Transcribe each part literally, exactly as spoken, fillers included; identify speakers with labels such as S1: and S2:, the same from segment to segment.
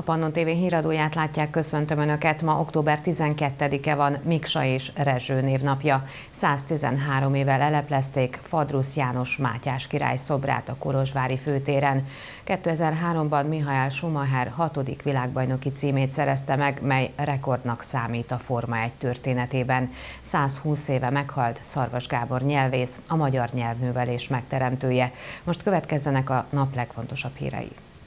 S1: Pannon té vé híradóját látják, köszöntöm Önöket. Ma október tizenkettedike van, Miksa és Rezső névnapja. száztizenhárom évvel eleplezték Fadrusz János Mátyás király szobrát a kolozsvári főtéren. kétezer-háromban Michael Schumacher hatodik világbajnoki címét szerezte meg, mely rekordnak számít a Forma egy történetében. százhúsz éve meghalt Szarvas Gábor nyelvész, a magyar nyelvművelés megteremtője. Most következzenek a nap legfontosabb hírei.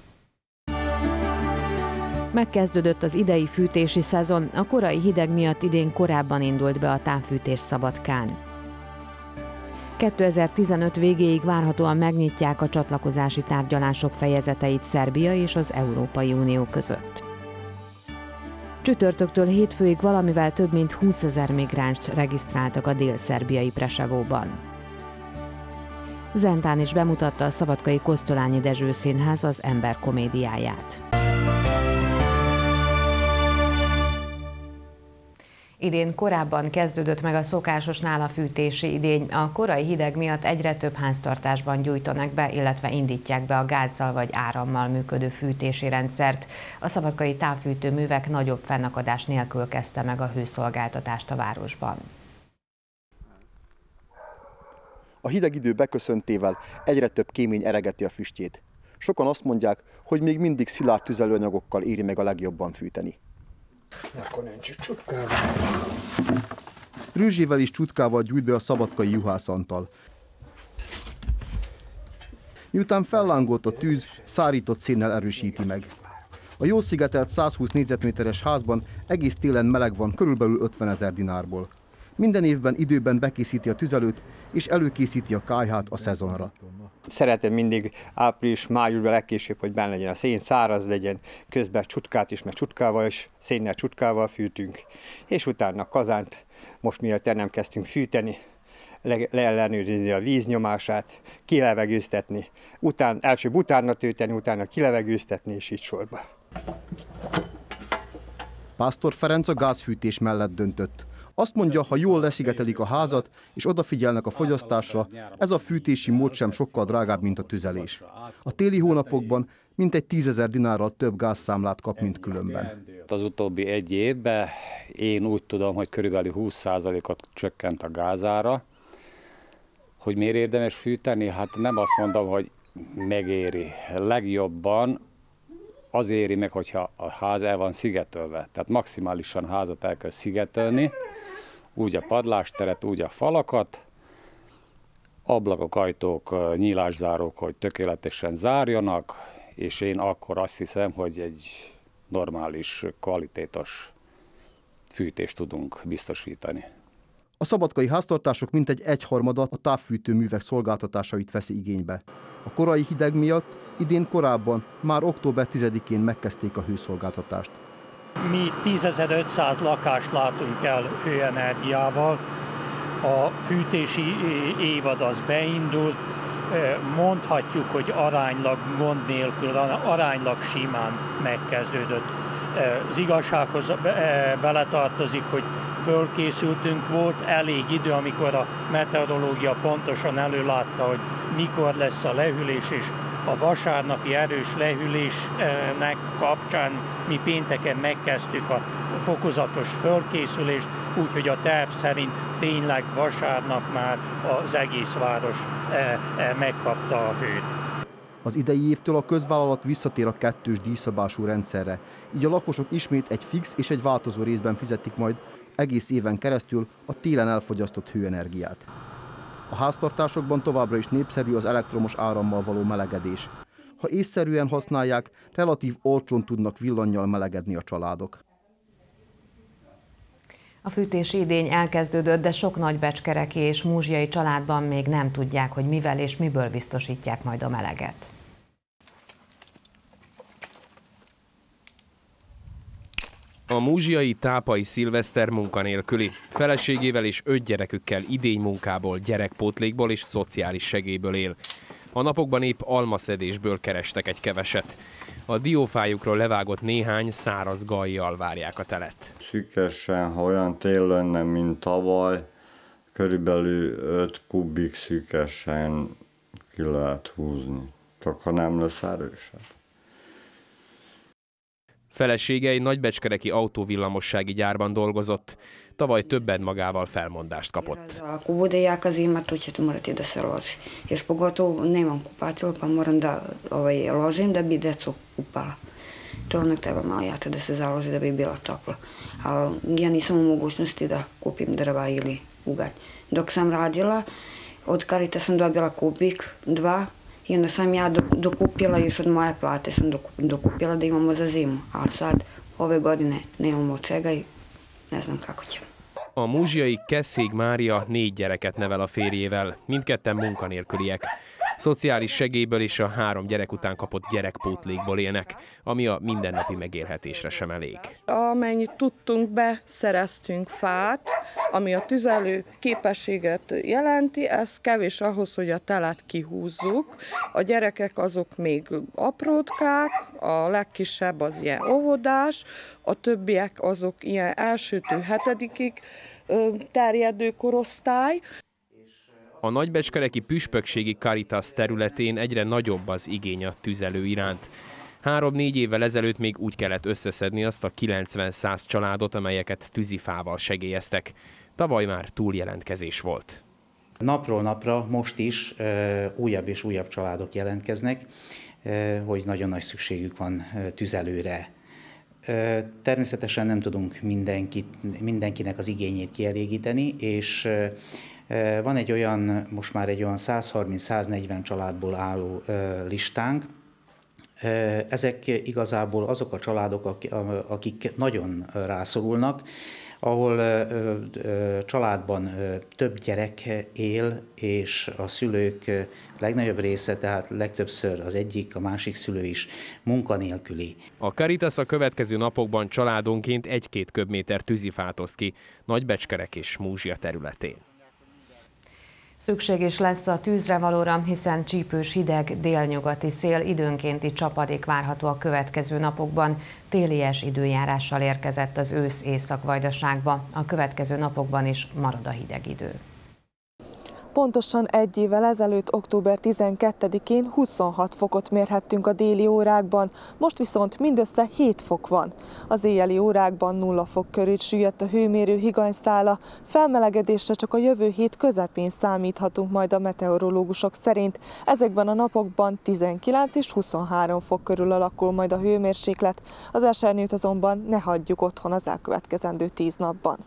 S1: Megkezdődött az idei fűtési szezon, a korai hideg miatt idén korábban indult be a távfűtés Szabadkán. kétezer-tizenöt végéig várhatóan megnyitják a csatlakozási tárgyalások fejezeteit Szerbia és az Európai Unió között. Csütörtöktől hétfőig valamivel több mint húszezer migránst regisztráltak a dél-szerbiai Presevóban. Zentán is bemutatta a szabadkai Kosztolányi Dezső Színház az Ember komédiáját. Idén korábban kezdődött meg a szokásosnál a fűtési idény. A korai hideg miatt egyre több háztartásban gyújtanak be, illetve indítják be a gázzal vagy árammal működő fűtési rendszert. A szabadkai távfűtőművek nagyobb fennakadás nélkül kezdte meg a hőszolgáltatást a városban.
S2: A hideg idő beköszöntével egyre több kémény eregeti a füstjét. Sokan azt mondják, hogy még mindig szilárd tüzelőanyagokkal éri meg a legjobban fűteni.
S3: Akkor nincs csutkával.
S2: Rüzsével és csutkával gyújt be a szabadkai Juhász Antal. Miután fellángolt a tűz, szárított szénnel erősíti meg. A jól szigetelt százhúsz négyzetméteres házban egész télen meleg van, körülbelül ötvenezer dinárból. Minden évben időben bekészíti a tüzelőt, és előkészíti a kályhát a szezonra.
S3: Szeretem mindig április-májusban legkésőbb, hogy benne legyen a szén, száraz legyen, közben csutkát is, meg csutkával is, szénnel csutkával fűtünk, és utána a kazánt, most mielőtt nem kezdtünk fűteni, leellenőrizni a víznyomását, kilevegőztetni, után, első utána tölteni, utána kilevegőztetni, és így sorba.
S2: Pásztor Ferenc a gázfűtés mellett döntött. Azt mondja, ha jól leszigetelik a házat és odafigyelnek a fogyasztásra, ez a fűtési mód sem sokkal drágább, mint a tüzelés. A téli hónapokban mintegy tízezer dinárral több gázszámlát kap, mint különben.
S4: Az utóbbi egy évben én úgy tudom, hogy körülbelül húsz százalékot csökkent a gázára. Hogy miért érdemes fűteni? Hát nem azt mondom, hogy megéri. Legjobban az éri meg, hogyha a ház el van szigetölve. Tehát maximálisan a házat el kell szigetölni, úgy a padlásteret, úgy a falakat, ablakok, ajtók, nyílászárók, hogy tökéletesen zárjanak, és én akkor azt hiszem, hogy egy normális, kvalitétos fűtést tudunk biztosítani.
S2: A szabadkai háztartások mintegy egyharmada a távfűtőművek szolgáltatásait veszi igénybe. A korai hideg miatt idén korábban, már október tizedikén megkezdték a hőszolgáltatást.
S5: Mi tízezer-ötszáz lakást látunk el hőenergiával, a fűtési évad az beindult, mondhatjuk, hogy aránylag gond nélkül, aránylag simán megkezdődött. Az igazsághoz beletartozik, hogy fölkészültünk, volt elég idő, amikor a meteorológia pontosan előlátta, hogy mikor lesz a lehűlés, és a vasárnapi erős lehűlésnek kapcsán mi pénteken megkezdtük a fokozatos fölkészülést, úgyhogy a terv szerint tényleg vasárnap már az egész város megkapta a hőt.
S2: Az idei évtől a közvállalat visszatér a kettős díjszabású rendszerre, így a lakosok ismét egy fix és egy változó részben fizetik majd egész éven keresztül a télen elfogyasztott hőenergiát. A háztartásokban továbbra is népszerű az elektromos árammal való melegedés. Ha észszerűen használják, relatív olcsón tudnak villannyal melegedni a családok.
S1: A fűtési idény elkezdődött, de sok nagybecskereki és múzsiai családban még nem tudják, hogy mivel és miből biztosítják majd a meleget.
S6: A múzsiai Tápai Szilveszter munkanélküli. Feleségével és öt gyerekükkel idénymunkából, gyerekpótlékból és szociális segélyből él. A napokban épp almaszedésből kerestek egy keveset. A diófájukról levágott néhány száraz gajjal várják a telet.
S7: Szűkesen, ha olyan tél lenne, mint tavaly, körülbelül öt kubik szűkesen ki lehet húzni. Csak ha nem lesz erősebb.
S6: Felesége egy nagybecskereki autóvillamossági gyárban dolgozott. Tavaly többen magával felmondást kapott.
S8: Ako bude jaka zima, tu ćete morati da se loži. Još pogotovo nemam kupatilo, pa moram da ovaj, ložim da bi decu kupala. To onak treba malo jače da se založi da bi bila topla. Ali ja nisam u mogućnosti da kupim drva ili ugalj. Dok sam radila, od Karita sam dobila kubik, dva, i onda sam ja dokupila, još od moje plate sam dokupila da imamo za zimu. Ali sad, ove godine nemamo od čega i ne znam kako ćemo.
S6: A múzsiai Keszég Mária négy gyereket nevel a férjével, mindketten munkanélküliek. Szociális segélyből és a három gyerek után kapott gyerekpótlékból élnek, ami a mindennapi megélhetésre sem elég.
S9: Amennyit tudtunk, beszereztünk fát, ami a tüzelő képességet jelenti, ez kevés ahhoz, hogy a telet kihúzzuk. A gyerekek azok még aprótkák, a legkisebb az ilyen óvodás, a többiek azok ilyen elsőtől hetedikig terjedő korosztály.
S6: A nagybecskereki püspökségi Caritas területén egyre nagyobb az igény a tüzelő iránt. Három-négy évvel ezelőtt még úgy kellett összeszedni azt a kilencven-száz családot, amelyeket tűzifával segélyeztek. Tavaly már túljelentkezés volt.
S10: Napról napra most is e, újabb és újabb családok jelentkeznek, e, hogy nagyon nagy szükségük van tüzelőre. E, természetesen nem tudunk mindenkit, mindenkinek az igényét kielégíteni, és e, van egy olyan, most már egy olyan száz harminc száz negyven családból álló listánk. Ezek igazából azok a családok, akik nagyon rászorulnak, ahol családban több gyerek él, és a szülők legnagyobb része, tehát legtöbbször az egyik, a másik szülő is munkanélküli.
S6: A Caritas a következő napokban családonként egy-két köbméter tűzifát oszt ki Nagybecskerek és Múzsia területén.
S1: Szükség is lesz a tűzre valóra, hiszen csípős hideg délnyugati szél, időnkénti csapadék várható a következő napokban. Télies időjárással érkezett az ősz Észak-Vajdaságba. A következő napokban is marad a hideg idő.
S11: Pontosan egy évvel ezelőtt, október tizenkettedikén huszonhat fokot mérhettünk a déli órákban, most viszont mindössze hét fok van. Az éjjeli órákban nulla fok körül süllyedt a hőmérő higanyszála, felmelegedésre csak a jövő hét közepén számíthatunk majd a meteorológusok szerint. Ezekben a napokban tizenkilenc és huszonhárom fok körül alakul majd a hőmérséklet, az esernyőt azonban ne hagyjuk otthon az elkövetkezendő tíz napban.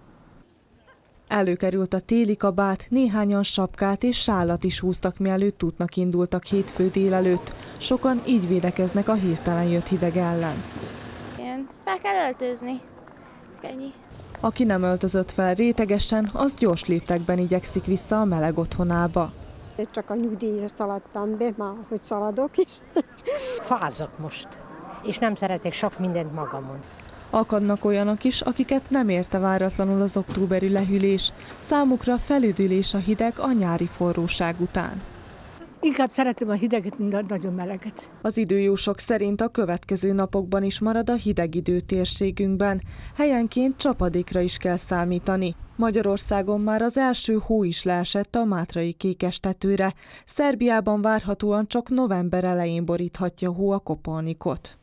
S11: Előkerült a téli kabát, néhányan sapkát és sálat is húztak, mielőtt útnak indultak hétfő délelőtt. Sokan így védekeznek a hirtelen jött hideg ellen.
S12: Igen, fel kell öltözni. Ennyi.
S11: Aki nem öltözött fel rétegesen, az gyors léptekben igyekszik vissza a meleg otthonába.
S13: Én csak a nyugdíjra szaladtam be, már hogy szaladok is.
S14: Fázok most, és nem szeretek sok mindent magamon.
S11: Akadnak olyanok is, akiket nem érte váratlanul az októberi lehűlés. Számukra felüdülés a hideg a nyári forróság után.
S14: Inkább szeretem a hideget, mint a nagyon meleget.
S11: Az időjósok szerint a következő napokban is marad a hideg idő térségünkben. Helyenként csapadékra is kell számítani. Magyarországon már az első hó is leesett a mátrai Kékestetőre. Szerbiában várhatóan csak november elején boríthatja hó a Kopalnikot.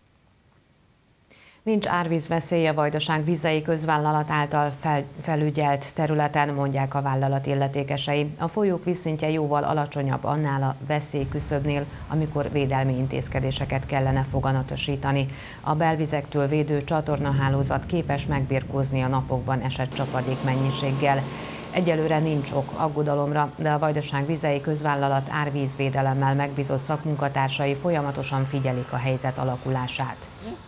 S1: Nincs árvízveszély a Vajdaság Vizei Közvállalat által fel, felügyelt területen, mondják a vállalat illetékesei. A folyók vízszintje jóval alacsonyabb annál a veszélyküszöbnél, amikor védelmi intézkedéseket kellene foganatosítani. A belvizektől védő csatornahálózat képes megbirkózni a napokban esett csapadék mennyiséggel. Egyelőre nincs ok aggodalomra, de a Vajdaság Vizei Közvállalat árvízvédelemmel megbízott szakmunkatársai folyamatosan figyelik a helyzet alakulását.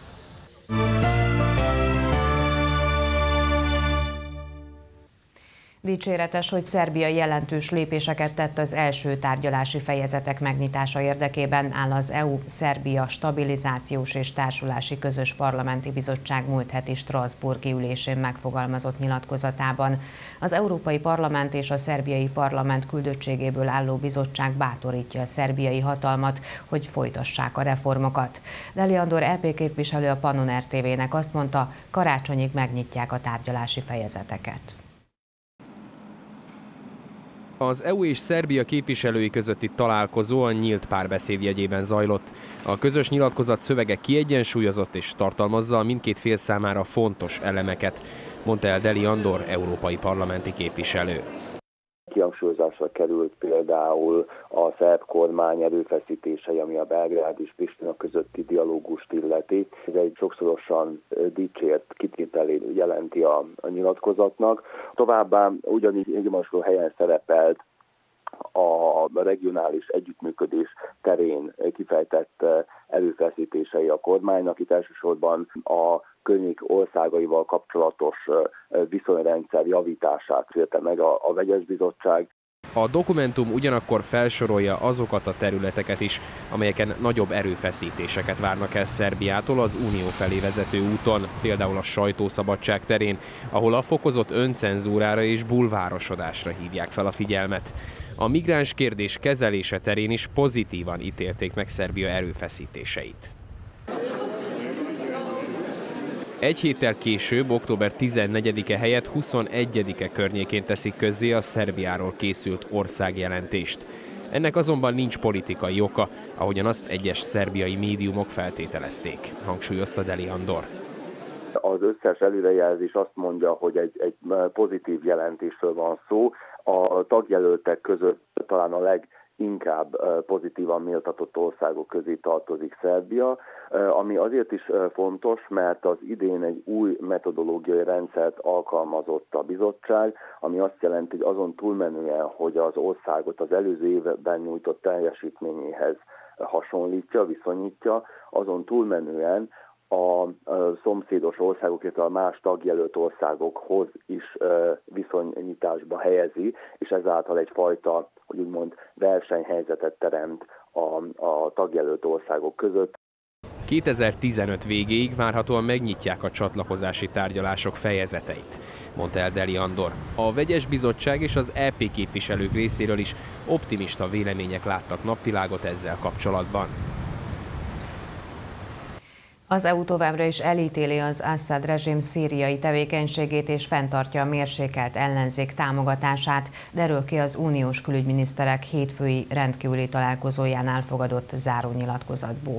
S1: Dicséretes, hogy Szerbia jelentős lépéseket tett az első tárgyalási fejezetek megnyitása érdekében, áll az é u-Szerbia Stabilizációs és Társulási Közös Parlamenti Bizottság múlt heti strasbourgi ülésén megfogalmazott nyilatkozatában. Az Európai Parlament és a Szerbiai Parlament küldöttségéből álló bizottság bátorítja a szerbiai hatalmat, hogy folytassák a reformokat. Deli Andor é pé képviselő a Pannon er té vé-nek azt mondta, karácsonyig megnyitják a tárgyalási fejezeteket.
S6: Az é u és Szerbia képviselői közötti találkozó a nyílt párbeszéd jegyében zajlott. A közös nyilatkozat szövege kiegyensúlyozott és tartalmazza a mindkét fél számára fontos elemeket, mondta el Deli Andor, európai parlamenti képviselő.
S15: Kihangsúlyozásra került például a szerb kormány erőfeszítései, ami a Belgrád és Pristina közötti dialógust illeti. Ez egy sokszorosan dicsért kitételét jelenti a, a nyilatkozatnak. Továbbá ugyanígy egy hasonló helyen szerepelt a regionális együttműködés terén kifejtett erőfeszítései a kormánynak. Itt elsősorban a környék országaival kapcsolatos viszonyrendszer javítását célte meg a, a vegyes bizottság.
S6: A dokumentum ugyanakkor felsorolja azokat a területeket is, amelyeken nagyobb erőfeszítéseket várnak el Szerbiától az unió felé vezető úton, például a sajtószabadság terén, ahol a fokozott öncenzúrára és bulvárosodásra hívják fel a figyelmet. A migráns kérdés kezelése terén is pozitívan ítélték meg Szerbia erőfeszítéseit. Egy héttel később, október tizennegyedike helyett huszonegyedike környékén teszik közzé a Szerbiáról készült országjelentést. Ennek azonban nincs politikai oka, ahogyan azt egyes szerbiai médiumok feltételezték, hangsúlyozta Deli Andor.
S15: Az összes előrejelzés azt mondja, hogy egy, egy pozitív jelentésről van szó. A tagjelöltek között talán a leg inkább pozitívan méltatott országok közé tartozik Szerbia, ami azért is fontos, mert az idén egy új metodológiai rendszert alkalmazott a bizottság, ami azt jelenti, hogy azon túlmenően, hogy az országot az előző évben nyújtott teljesítményéhez hasonlítja, viszonyítja, azon túlmenően a szomszédos országok, illetve a más tagjelölt országokhoz is viszonyításba helyezi, és ezáltal egyfajta, hogy úgymond versenyhelyzetet teremt a, a tagjelölt országok között.
S6: kétezer-tizenöt végéig várhatóan megnyitják a csatlakozási tárgyalások fejezeteit, mondta el Deli Andor. A vegyes bizottság és az é pé képviselők részéről is optimista vélemények láttak napvilágot ezzel kapcsolatban.
S1: Az é u továbbra is elítéli az Assad rezsim szíriai tevékenységét és fenntartja a mérsékelt ellenzék támogatását, derül ki az uniós külügyminiszterek hétfői rendkívüli találkozóján elfogadott zárónyilatkozatból.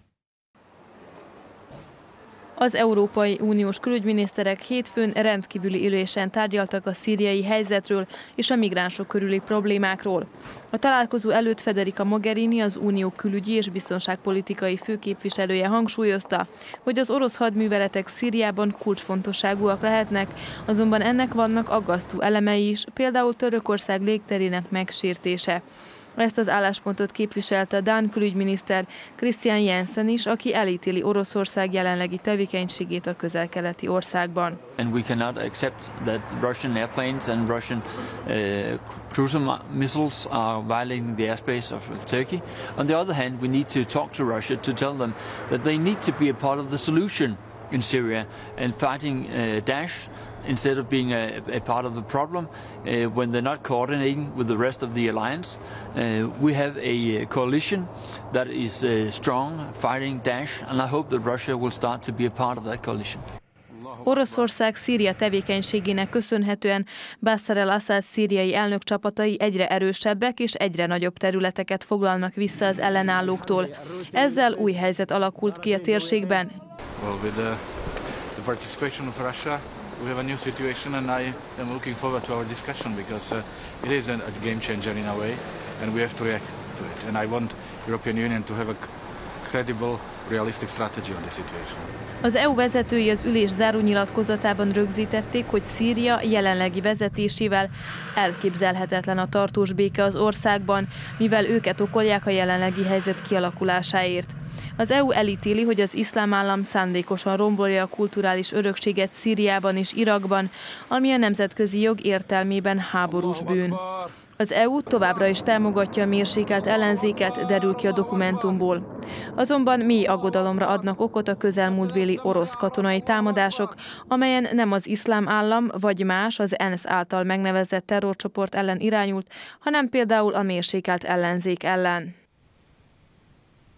S16: Az Európai Uniós külügyminiszterek hétfőn rendkívüli ülésen tárgyaltak a szíriai helyzetről és a migránsok körüli problémákról. A találkozó előtt Federica Mogherini, az Unió külügyi és biztonságpolitikai főképviselője hangsúlyozta, hogy az orosz hadműveletek Szíriában kulcsfontosságúak lehetnek, azonban ennek vannak aggasztó elemei is, például Törökország légterének megsértése. Ezt az álláspontot képviselte a dán külügyminiszter Christian Jensen is, aki elítéli Oroszország jelenlegi tevékenységét a közel-keleti országban.
S17: And we cannot accept that Russian airplanes and Russian uh, cruiser missiles are violating the airspace of, of Turkey. On the other hand, we need to talk to Russia to tell them that they need to be a part of the solution in Syria and fighting uh, Daesh, instead of being a, a part of the problem uh, when they're not coordinating with the rest of the alliance. Uh, we have a coalition that is uh, strong, fighting Daesh, and I hope that Russia will start to be a part of that coalition.
S16: Oroszország Szíria tevékenységének köszönhetően Bashar al-Assad szíriai elnök csapatai egyre erősebbek és egyre nagyobb területeket foglalnak vissza az ellenállóktól. Ezzel új helyzet alakult ki a térségben.
S18: Well, with the, the participation of Russia, we have a new situation, and I am looking forward to our discussion because uh, it is a, a game changer in a way, and we have to react to it. And I want European Union to have a credible, realistic strategy on this situation.
S16: Az é u vezetői az ülés zárónyilatkozatában rögzítették, hogy Szíria jelenlegi vezetésével elképzelhetetlen a tartós béke az országban, mivel őket okolják a jelenlegi helyzet kialakulásáért. Az é u elítéli, hogy az iszlám állam szándékosan rombolja a kulturális örökséget Szíriában és Irakban, ami a nemzetközi jog értelmében háborús bűn. Az é u továbbra is támogatja a mérsékelt ellenzéket, derül ki a dokumentumból. Azonban mély aggodalomra adnak okot a közelmúltbéli orosz katonai támadások, amelyen nem az iszlám állam vagy más az ENSZ által megnevezett terrorcsoport ellen irányult, hanem például a mérsékelt ellenzék ellen.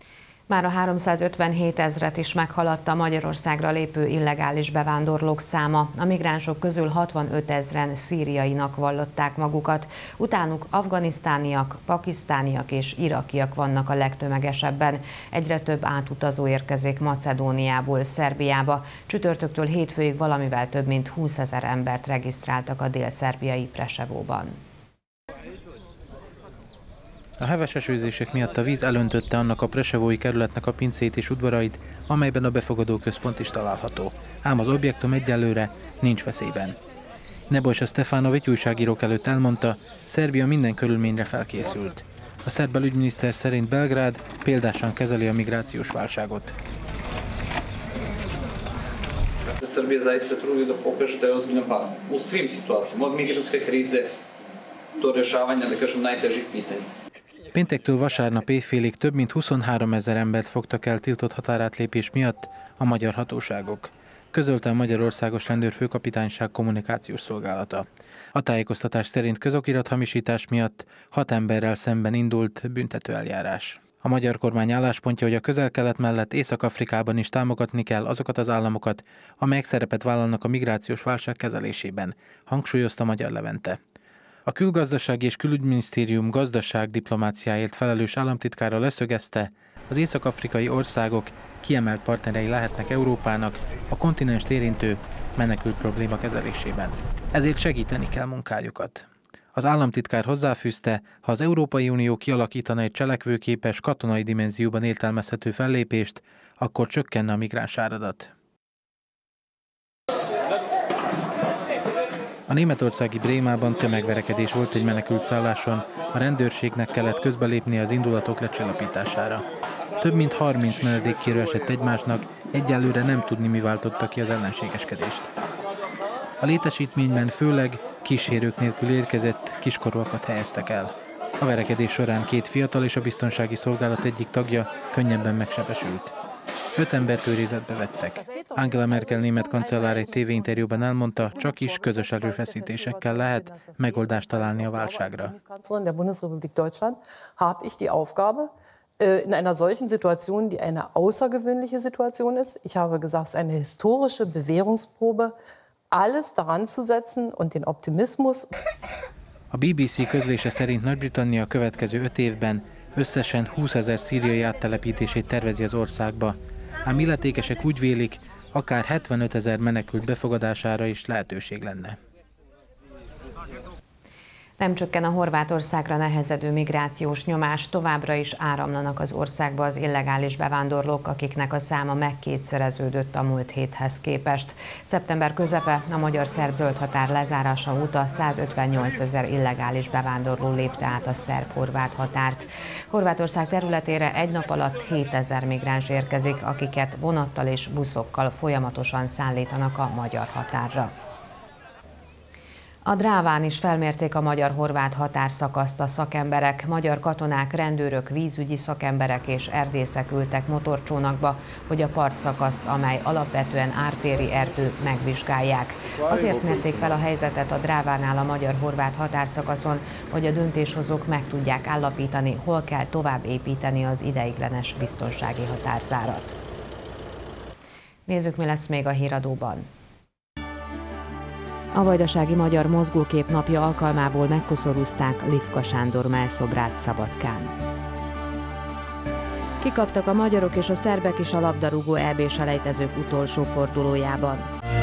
S1: Mára háromszázötvenhét ezret is meghaladta Magyarországra lépő illegális bevándorlók száma. A migránsok közül hatvanöt ezren szíriainak vallották magukat. Utánuk afganisztániak, pakisztániak és irakiak vannak a legtömegesebben. Egyre több átutazó érkezik Macedóniából Szerbiába. Csütörtöktől hétfőig valamivel több mint húszezer embert regisztráltak a dél-szerbiai Preševóban.
S19: A heves esőzések miatt a víz elöntötte annak a preševói kerületnek a pincét és udvarait, amelyben a befogadó központ is található. Ám az objektum egyelőre nincs veszélyben. Nebojsa Stefanović újságírók előtt elmondta, Szerbia minden körülményre felkészült. A szerb belügyminiszter szerint Belgrád példásan kezeli a migrációs válságot.
S20: Srbija zaista trudi da pokaže da je ozbiljan partner u svim situacijama, od migrantske krize do rješavanja, da kažem, najtežih pitanja.
S19: Péntektől vasárnap éjfélig több mint huszonháromezer embert fogtak el tiltott határátlépés miatt a magyar hatóságok, közölte a Magyarországos Rendőrfőkapitányság kommunikációs szolgálata. A tájékoztatás szerint közokirathamisítás miatt hat emberrel szemben indult büntetőeljárás. A magyar kormány álláspontja, hogy a Közel-Kelet mellett Észak-Afrikában is támogatni kell azokat az államokat, amelyek szerepet vállalnak a migrációs válság kezelésében, hangsúlyozta Magyar Levente. A Külgazdasági és Külügyminisztérium gazdaságdiplomáciáért felelős államtitkára leszögezte, az észak-afrikai országok kiemelt partnerei lehetnek Európának a kontinenst érintő menekült probléma kezelésében. Ezért segíteni kell munkájukat. Az államtitkár hozzáfűzte, ha az Európai Unió kialakítana egy cselekvőképes, katonai dimenzióban értelmezhető fellépést, akkor csökkenne a migránsáradat. A németországi Brémában tömegverekedés volt egy menekült szálláson, a rendőrségnek kellett közbelépni az indulatok lecsillapítására. Több mint harminc menedékkérő esett egymásnak, egyelőre nem tudni, mi váltotta ki az ellenségeskedést. A létesítményben főleg kísérők nélkül érkezett kiskorúakat helyeztek el. A verekedés során két fiatal és a biztonsági szolgálat egyik tagja könnyebben megsebesült. Öt embert őrizetbe vettek. Angela Merkel német kancellár egy tévéinterjúban elmondta, csak is közös erőfeszítésekkel lehet megoldást találni a válságra.
S21: Der Bundesrepublik Deutschland habe ich die Aufgabe, in einer solchen Situation, die eine außergewöhnliche Situation ist, ich habe gesagt, es ist eine historische Bewährungsprobe, alles daran zu setzen und den Optimismus.
S19: A bé bé cé közlése szerint Nagy-Britannia a következő öt évben összesen húszezer szíriai áttelepítését tervezi az országba, ám illetékesek úgy vélik, akár hetvenötezer menekült befogadására is lehetőség lenne.
S1: Nem csökken a Horvátországra nehezedő migrációs nyomás, továbbra is áramlanak az országba az illegális bevándorlók, akiknek a száma megkétszereződött a múlt héthez képest. Szeptember közepe, a magyar-szerb zöld határ lezárása óta százötvennyolcezer illegális bevándorló lépte át a szerb-horvát határt. Horvátország területére egy nap alatt hétezer migráns érkezik, akiket vonattal és buszokkal folyamatosan szállítanak a magyar határra. A Dráván is felmérték a magyar-horvát határszakaszt a szakemberek. Magyar katonák, rendőrök, vízügyi szakemberek és erdészek ültek motorcsónakba, hogy a partszakaszt, amely alapvetően ártéri erdő, megvizsgálják. Azért mérték fel a helyzetet a Drávánál a magyar-horvát határszakaszon, hogy a döntéshozók meg tudják állapítani, hol kell tovább építeni az ideiglenes biztonsági határzárat. Nézzük, mi lesz még a híradóban. A Vajdasági Magyar Mozgókép napja alkalmából megkoszorúzták Lifka Sándor mellszobrát Szabadkán. Kikaptak a magyarok és a szerbek is a labdarúgó é bé-selejtezők utolsó fordulójában.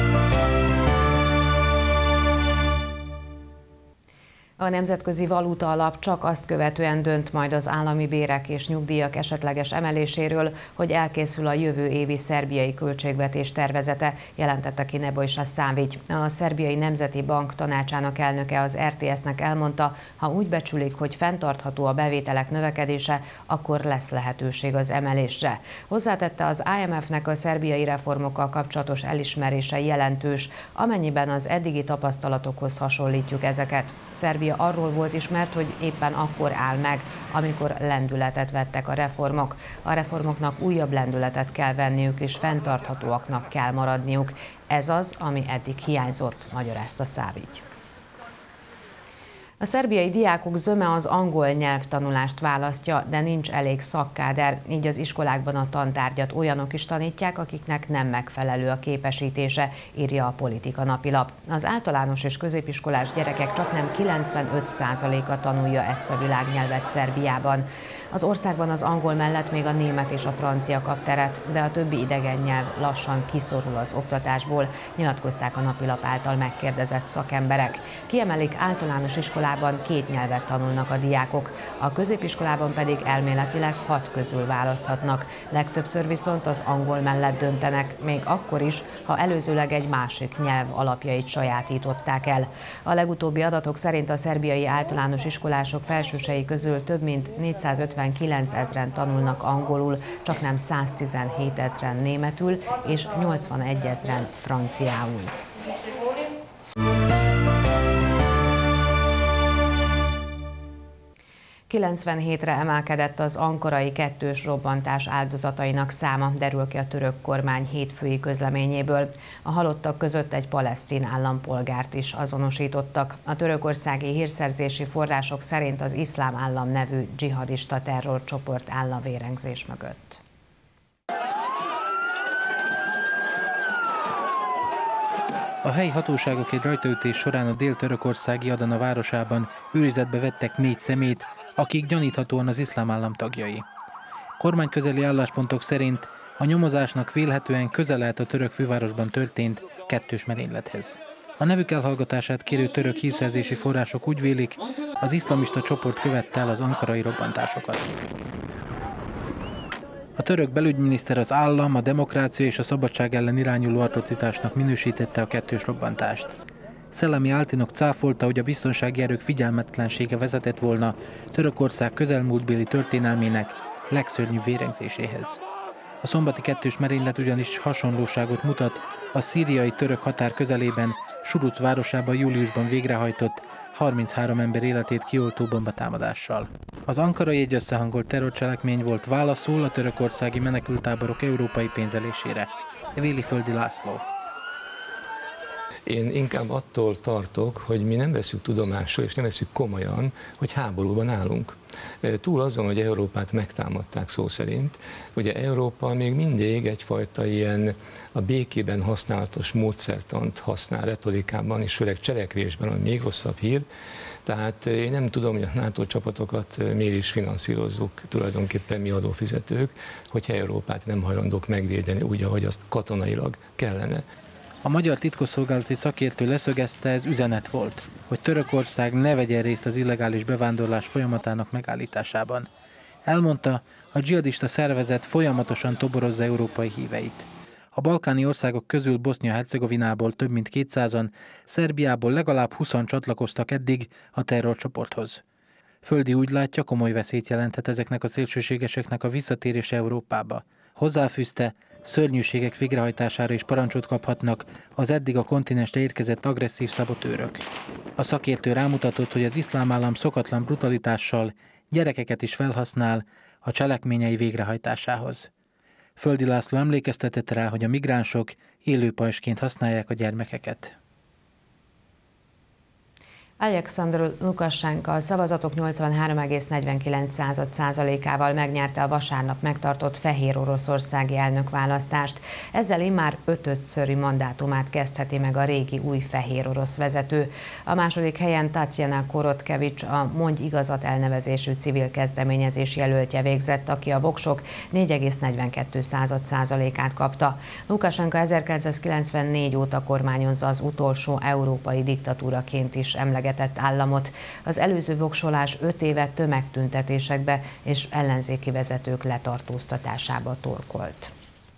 S1: A Nemzetközi Valuta Alap csak azt követően dönt majd az állami bérek és nyugdíjak esetleges emeléséről, hogy elkészül a jövő évi szerbiai költségvetés tervezete, jelentette ki Nebojsa Savić. A Szerbiai Nemzeti Bank tanácsának elnöke az er té es-nek elmondta, ha úgy becsülik, hogy fenntartható a bevételek növekedése, akkor lesz lehetőség az emelésre. Hozzátette, az i em ef-nek a szerbiai reformokkal kapcsolatos elismerése jelentős, amennyiben az eddigi tapasztalatokhoz hasonlítjuk ezeket. Szerbia arról volt ismert, hogy éppen akkor áll meg, amikor lendületet vettek a reformok. A reformoknak újabb lendületet kell venniük, és fenntarthatóaknak kell maradniuk. Ez az, ami eddig hiányzott, magyarázta Savić. A szerbiai diákok zöme az angol nyelvtanulást választja, de nincs elég szakkáder, így az iskolákban a tantárgyat olyanok is tanítják, akiknek nem megfelelő a képesítése, írja a Politika napilap. Az általános és középiskolás gyerekek csaknem kilencvenöt százaléka tanulja ezt a világnyelvet Szerbiában. Az országban az angol mellett még a német és a francia kap teret, de a többi idegen nyelv lassan kiszorul az oktatásból, nyilatkozták a napilap által megkérdezett szakemberek. Kiemelik, általános iskolában két nyelvet tanulnak a diákok, a középiskolában pedig elméletileg hat közül választhatnak. Legtöbbször viszont az angol mellett döntenek, még akkor is, ha előzőleg egy másik nyelv alapjait sajátították el. A legutóbbi adatok szerint a szerbiai általános iskolások felsősei közül több mint négyszázötvenkilenc ezren tanulnak angolul, csaknem száztizenhét ezren németül és nyolcvanegy ezren franciául. kilencvenhétre emelkedett az ankarai kettős robbantás áldozatainak száma, derül ki a török kormány hétfői közleményéből. A halottak között egy palesztin állampolgárt is azonosítottak. A törökországi hírszerzési források szerint az Iszlám Állam nevű dzsihadista terrorcsoport áll a vérengzés mögött.
S19: A helyi hatóságok egy rajtaütés során a dél-törökországi Adana városában őrizetbe vettek négy személyt, akik gyaníthatóan az Iszlám Állam tagjai. Kormányközeli álláspontok szerint a nyomozásnak vélhetően köze lehet a török fővárosban történt kettős merénylethez. A nevük elhallgatását kérő török hírszerzési források úgy vélik, az iszlamista csoport követte el az ankarai robbantásokat. A török belügyminiszter az állam, a demokrácia és a szabadság ellen irányuló atrocitásnak minősítette a kettős robbantást. Szellemi Altinok cáfolta, hogy a biztonsági erők figyelmetlensége vezetett volna Törökország közelmúltbéli történelmének legszörnyűbb vérengzéséhez. A szombati kettős merénylet ugyanis hasonlóságot mutat a szíriai török határ közelében, Suruc városában júliusban végrehajtott harminchárom ember életét kioltó bombatámadással. Az ankarai egy összehangolt terrorcselekmény volt válaszul a törökországi menekülttáborok európai pénzelésére. Véli Földi László.
S3: Én inkább attól tartok, hogy mi nem veszük tudomásul és nem veszük komolyan, hogy háborúban állunk. Túl azon, hogy Európát megtámadták szó szerint, ugye Európa még mindig egyfajta ilyen a békében használatos módszertant használ retorikában, és főleg cselekvésben, ami még rosszabb hír. Tehát én nem tudom, hogy a NATO csapatokat miért is finanszírozzuk tulajdonképpen mi adófizetők, hogyha Európát nem hajlandók megvédeni úgy, ahogy azt katonailag kellene.
S19: A magyar titkosszolgálati szakértő leszögezte, ez üzenet volt, hogy Törökország ne vegyen részt az illegális bevándorlás folyamatának megállításában. Elmondta, a dzsihadista szervezet folyamatosan toborozza európai híveit. A balkáni országok közül Bosznia-Hercegovinából több mint kétszázan, Szerbiából legalább húszan csatlakoztak eddig a terrorcsoporthoz. Földi úgy látja, komoly veszélyt jelenthet ezeknek a szélsőségeseknek a visszatérése Európába. Hozzáfűzte, szörnyűségek végrehajtására is parancsot kaphatnak az eddig a kontinensre érkezett agresszív szabotőrök. A szakértő rámutatott, hogy az Iszlám Állam szokatlan brutalitással gyerekeket is felhasznál a cselekményei végrehajtásához. Földi László emlékeztetett rá, hogy a migránsok élő pajzsként használják a gyermekeket.
S1: Alexandr Lukasenka a szavazatok nyolcvanhárom egész negyvenkilenc százalékával megnyerte a vasárnap megtartott Fehér Oroszországi elnökválasztást. Ezzel immár ötödszöri mandátumát kezdheti meg a régi új fehér orosz vezető. A második helyen Tatjana Korotkevics, a Mondj igazat elnevezésű civil kezdeményezés jelöltje végzett, aki a voksok négy egész negyvenkettő százalékát kapta. Lukasenka ezerkilencszázkilencvennégy óta kormányozza az utolsó európai diktatúraként is emlegetett államot. Az előző voksolás öt éve tömegtüntetésekbe és ellenzéki vezetők letartóztatásába torkolt.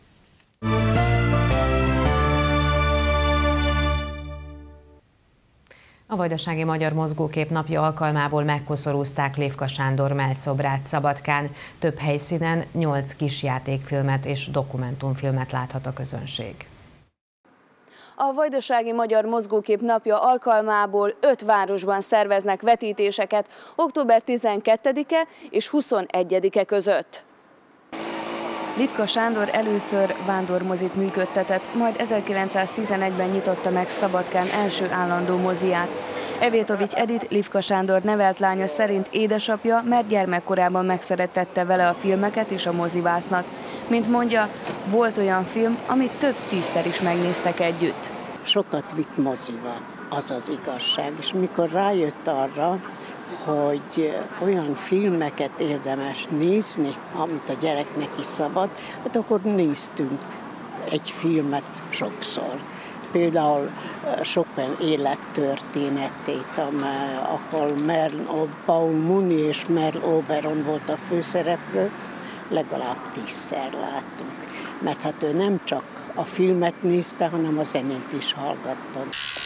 S1: A Vajdasági Magyar Mozgókép napja alkalmából megkoszorúzták Lévka Sándor mellszobrát Szabadkán. Több helyszínen nyolc kisjátékfilmet és dokumentumfilmet láthat a közönség.
S22: A Vajdasági Magyar Mozgókép napja alkalmából öt városban szerveznek vetítéseket október tizenkettedike és huszonegyedike között. Lévka Sándor először vándormozit működtetett, majd ezerkilencszáztizenegyben nyitotta meg Szabadkán első állandó moziát. Evétovics Edith Livka Sándor nevelt lánya szerint édesapja, mert gyermekkorában megszerettette vele a filmeket és a mozivásznat. Mint mondja, volt olyan film, amit több tízszer is megnéztek együtt.
S4: Sokat vitt moziba, az az igazság, és mikor rájött arra, hogy olyan filmeket érdemes nézni, amit a gyereknek is szabad, hát akkor néztünk egy filmet sokszor. Például Chopin élettörténetét, ahol Merle, Paul Muni és Merle Oberon volt a főszereplő, legalább tízszer láttunk. Mert hát ő nem csak a filmet nézte, hanem a zenét is hallgatta.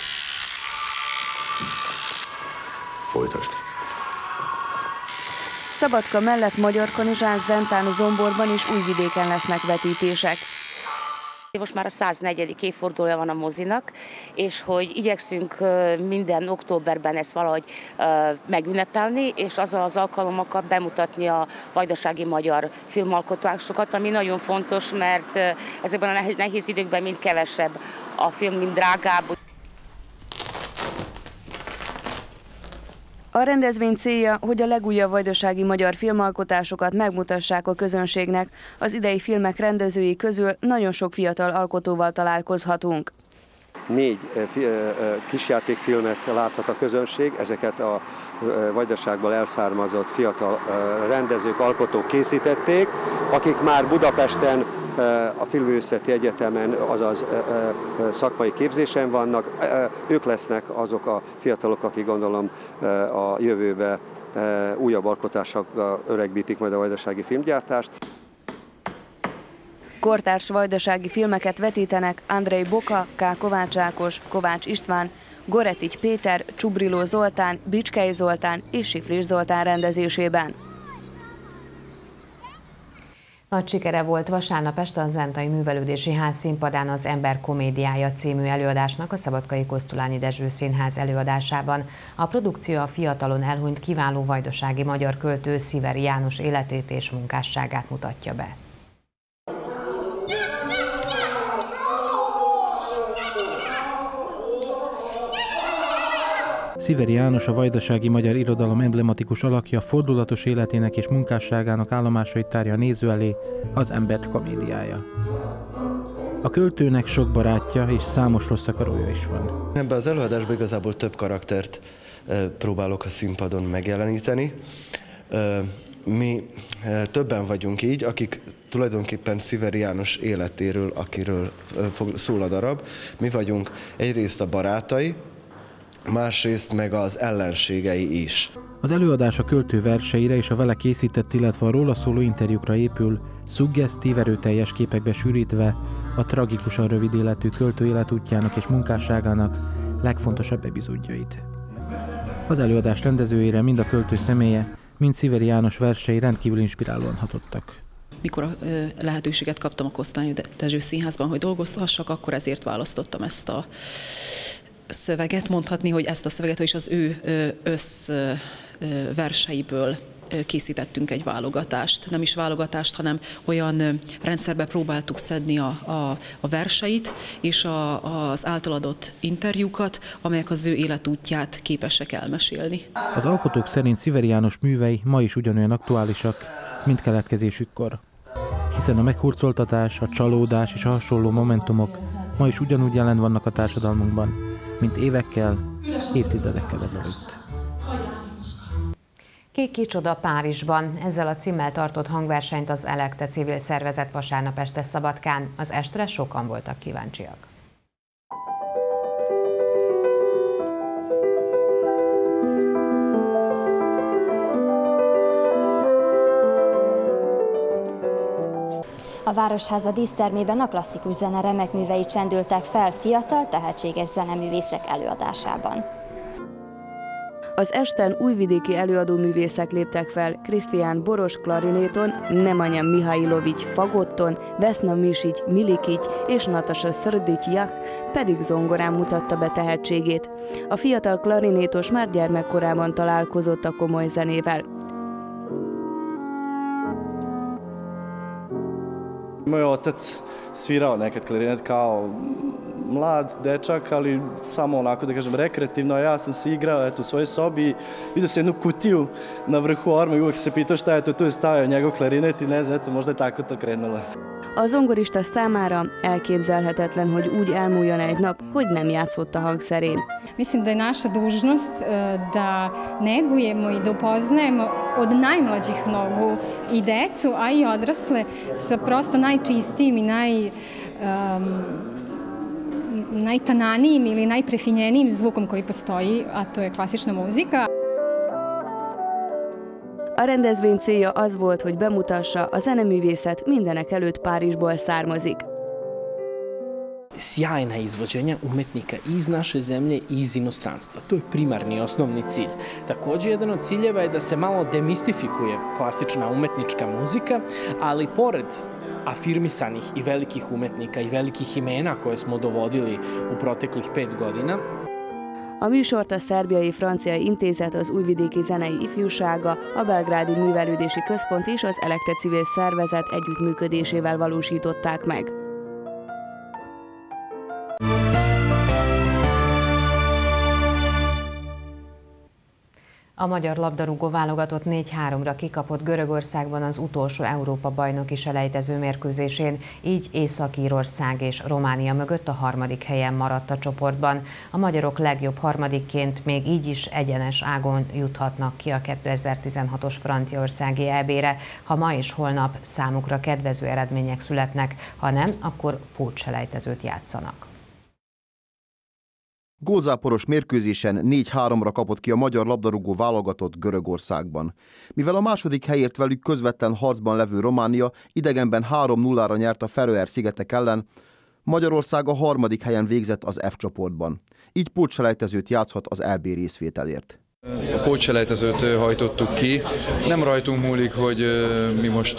S5: Folytasd.
S22: Szabadka mellett Magyarkanizsán, Zentán, Zomborban és Újvidéken lesznek vetítések.
S23: Most már a száznegyedik évfordulója van a mozinak, és hogy igyekszünk minden októberben ezt valahogy megünnepelni, és azzal az alkalmakkal bemutatni a vajdasági magyar filmalkotásokat, ami nagyon fontos, mert ezekben a nehéz időkben mind kevesebb a film, mind drágább.
S22: A rendezvény célja, hogy a legújabb vajdasági magyar filmalkotásokat megmutassák a közönségnek. Az idei filmek rendezői közül nagyon sok fiatal alkotóval találkozhatunk.
S24: Négy kisjátékfilmet láthat a közönség, ezeket a Vajdaságból elszármazott fiatal rendezők, alkotók készítették, akik már Budapesten a Filmművészeti Egyetemen, azaz szakmai képzésen vannak. Ők lesznek azok a fiatalok, akik gondolom a jövőbe újabb alkotásokkal öregbítik majd a vajdasági filmgyártást.
S22: Kortárs vajdasági filmeket vetítenek Andrei Boka, K. Kovács Ákos, Kovács István, Goretics Péter, Csubriló Zoltán, Bicskei Zoltán és Sifris Zoltán rendezésében.
S1: Nagy sikere volt vasárnap este a Zentai Művelődési Ház színpadán az Ember komédiája című előadásnak a Szabadkai Kosztolányi Dezső Színház előadásában. A produkció a fiatalon elhunyt kiváló vajdasági magyar költő Sziveri János életét és munkásságát mutatja be.
S19: Sziveri János a vajdasági magyar irodalom emblematikus alakja, fordulatos életének és munkásságának állomásait tárja a néző elé az Ember komédiája. A költőnek sok barátja és számos rossz akarója is van.
S25: Ebben az előadásban igazából több karaktert e, próbálok a színpadon megjeleníteni. E, mi e, többen vagyunk így, akik tulajdonképpen Sziveri János életéről, akiről e, fog, szól a darab. Mi vagyunk egyrészt a barátai, másrészt meg az ellenségei is.
S19: Az előadás a költő verseire és a vele készített, illetve a róla szóló interjúkra épül, szuggesztív, erőteljes képekbe sűrítve a tragikusan rövid életű költő életútjának és munkásságának legfontosabb epizódjait. Az előadás rendezőjére mind a költő személye, mind Sziveri János versei rendkívül inspirálóan hatottak.
S26: Mikor a lehetőséget kaptam a Kosztolányi Dezső Színházban, hogy dolgozhassak, akkor ezért választottam ezt a szöveget, mondhatni, hogy ezt a szöveget, és az ő össz verseiből készítettünk egy válogatást. Nem is válogatást, hanem olyan rendszerbe próbáltuk szedni a, a, a verseit és a, az által adott interjúkat, amelyek az ő életútját képesek elmesélni.
S19: Az alkotók szerint Sziveri János művei ma is ugyanolyan aktuálisak, mint keletkezésükkor. Hiszen a meghurcoltatás, a csalódás és a hasonló momentumok ma is ugyanúgy jelen vannak a társadalmunkban, mint évekkel, évtizedekkel ezelőtt.
S1: Ki kicsoda Párizsban? Ezzel a címmel tartott hangversenyt az Elekte civil szervezet vasárnap este Szabadkán. Az estre sokan voltak kíváncsiak.
S27: A Városháza dísztermében a klasszikus zene remek művei csendültek fel fiatal, tehetséges zeneművészek előadásában.
S22: Az esten újvidéki előadóművészek léptek fel, Krisztián Boros klarinéton, Nemanja Mihajlovics fagotton, Vesna Misics Milikics és Natasa Szrdics pedig zongorán mutatta be tehetségét. A fiatal klarinétos már gyermekkorában találkozott a komoly zenével.
S2: Moj otac svirao nekad klarinet kao mlad dečak, ali samo onako da kažem rekreativno, a ja sam se igrao eto, u svojoj sobi i vidio sam jednu kutiju na vrhu orma i uvek se pitao šta je to, tu je stavio njegov klarinet i ne znam, eto, možda je tako to krenulo.
S22: A zongorista számára elképzelhetetlen, hogy úgy elmúljon egy nap, hogy nem játszott a hangszerén.
S7: Mislim da je naša dužnost da negujemo i da upoznajemo od najmlađih nogu i decu, a i odrasle sa prosto najčistijim i naj, um, najtananijim ili najprefinjenijim zvukom koji postoji, a to je klasična muzika.
S22: A rendezvény célja az volt, hogy bemutassa, a zeneművészet mindenek előtt Párizsból származik.
S8: Sjajna izvođenja umetnika iz naše zemlje i iz inostranstva. To je primarni osnovni cilj. Također, jedan od ciljeva je da se malo demistifikuje klasična umetnička muzika, ali pored afirmisanih i velikih umetnika i velikih imena koje smo dovodili u proteklih pet godina,
S22: A műsort a Szerbiai Francia Intézet, az Újvidéki Zenei Ifjúsága, a Belgrádi Művelődési Központ és az Elekte Civil Szervezet együttműködésével valósították meg.
S1: A magyar labdarúgó válogatott négy háromra kikapott Görögországban az utolsó Európa-bajnoki selejtező mérkőzésén, így Észak-Írország és Románia mögött a harmadik helyen maradt a csoportban. A magyarok legjobb harmadikként még így is egyenes ágon juthatnak ki a kétezer-tizenhatos franciaországi é bé-re, ha ma és holnap számukra kedvező eredmények születnek, ha nem, akkor pótselejtezőt játszanak.
S9: Gólzáporos mérkőzésen négy háromra kapott ki a magyar labdarúgó válogatott Görögországban. Mivel a második helyért velük közvetlen harcban levő Románia idegenben három nullára nyert a Feröer-szigetek ellen, Magyarország a harmadik helyen végzett az F csoportban. Így pótselejtezőt játszhat az é bé részvételért.
S10: A pótselejtezőt hajtottuk ki. Nem rajtunk múlik, hogy mi most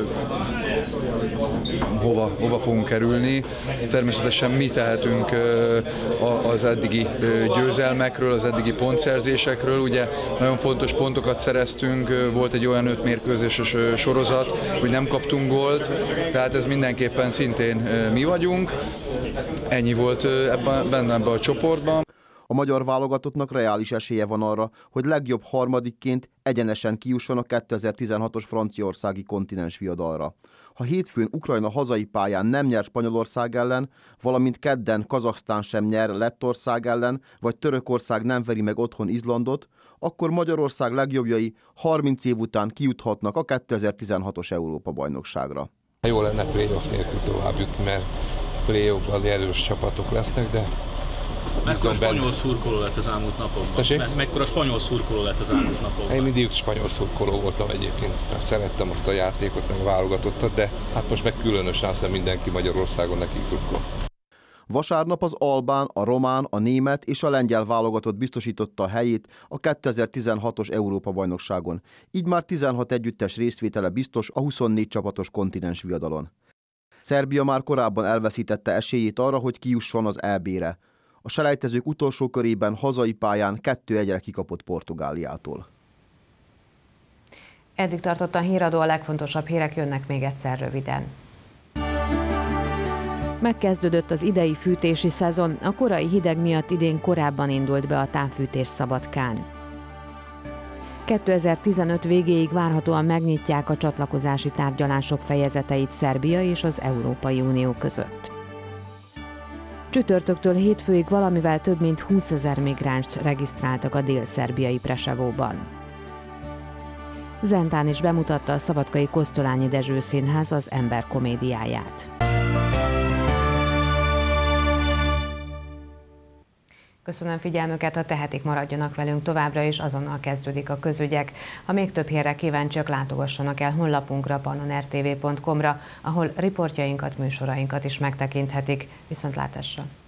S10: hova, hova fogunk kerülni. Természetesen mi tehetünk az eddigi győzelmekről, az eddigi pontszerzésekről. Ugye nagyon fontos pontokat szereztünk, volt egy olyan öt mérkőzéses sorozat, hogy nem kaptunk gólt, tehát ez mindenképpen szintén mi vagyunk. Ennyi volt ebben, benne ebben a csoportban.
S9: A magyar válogatottnak reális esélye van arra, hogy legjobb harmadikként egyenesen kijusson a kétezer-tizenhatos franciaországi kontinens viadalra. Ha hétfőn Ukrajna hazai pályán nem nyer Spanyolország ellen, valamint kedden Kazaksztán sem nyer Lettország ellen, vagy Törökország nem veri meg otthon Izlandot, akkor Magyarország legjobbjai harminc év után kijuthatnak a kétezer-tizenhatos Európa-bajnokságra.
S12: Jó lenne play-off nélkül tovább jutni, mert play-offban erős csapatok lesznek, de
S13: Mekkora spanyol szurkoló lett az elmúlt napokban?
S12: Tessék?
S13: Mekkora spanyol szurkoló lett az elmúlt napokban?
S12: Én mindig spanyol szurkoló voltam egyébként, szerettem azt a játékot, meg válogatottat, de hát most meg különösen azt, mindenki Magyarországon neki szurkol.
S9: Vasárnap az albán, a román, a német és a lengyel válogatott biztosította a helyét a kétezer-tizenhatos Európa-bajnokságon. Így már tizenhat együttes részvétele biztos a huszonnégy csapatos kontinens viadalon. Szerbia már korábban elveszítette esélyét arra, hogy kijusson az é bé-re. A selejtezők utolsó körében hazai pályán kettő egyre kikapott Portugáliától.
S1: Eddig tartott a híradó, a legfontosabb hírek jönnek még egyszer röviden. Megkezdődött az idei fűtési szezon, a korai hideg miatt idén korábban indult be a távfűtés Szabadkán. kétezer-tizenöt végéig várhatóan megnyitják a csatlakozási tárgyalások fejezeteit Szerbia és az Európai Unió között. Csütörtöktől hétfőig valamivel több mint húszezer migránst regisztráltak a dél-szerbiai Presevóban. Zentán is bemutatta a szabadkai Kosztolányi Dezső Színház az Ember komédiáját. Köszönöm figyelmüket, ha tehetik, maradjanak velünk továbbra is, azonnal kezdődik a közügyek. Ha még több hírre kíváncsiak, látogassanak el honlapunkra, pannon r t v pont com ra, ahol riportjainkat, műsorainkat is megtekinthetik. Viszontlátásra!